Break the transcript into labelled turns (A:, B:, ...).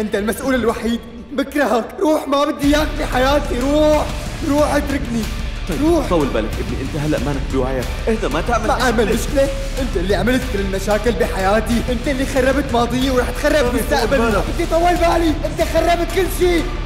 A: انت المسؤول الوحيد، بكرهك، روح، ما بدي اياك بحياتي، روح روح اتركني.
B: طيب
A: روح.
B: طول بالك ابني، انت هلا مانك بوعيك، اهدى ما تعمل
A: ما اعمل مشكلة، انت اللي عملت كل المشاكل بحياتي، انت اللي خربت ماضيي ورح تخرب مستقبلي، انت طول بالي، انت خربت كل شيء.